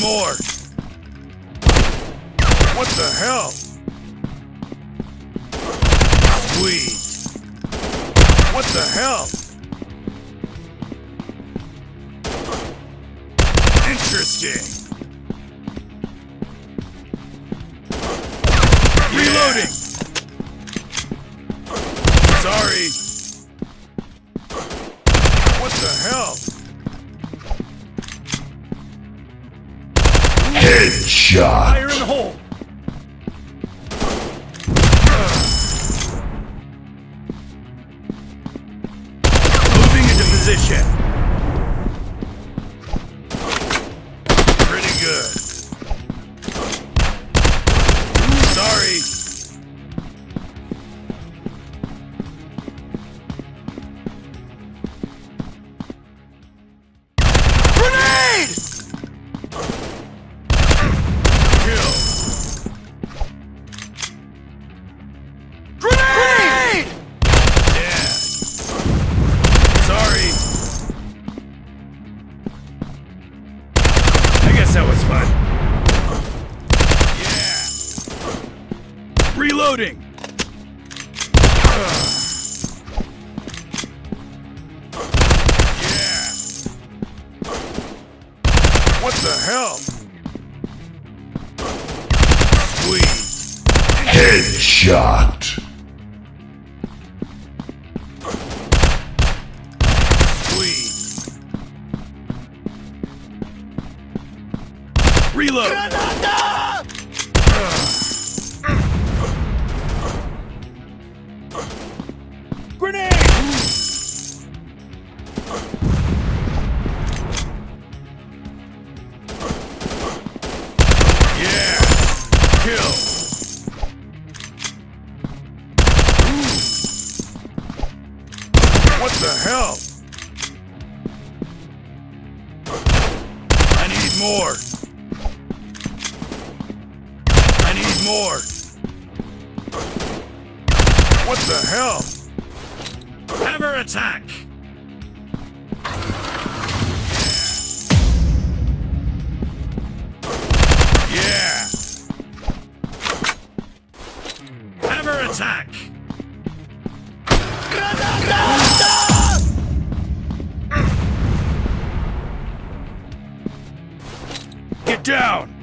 more! What the hell? Sweet! What the hell? Interesting! Reloading! Sorry! What the hell? Headshot! Fire in the hole! Moving into position. Pretty good. Sorry. Grenade! Kill. Grenade! Yeah. Sorry. I guess that was fun. Yeah. Reloading. Yeah. What the hell? Sweet. Headshot! Sweet. Reload. Grenade! Yeah. Kill. What the hell? I need more. I need more. What the hell? Hammer attack! Yeah! Hammer attack! Get down!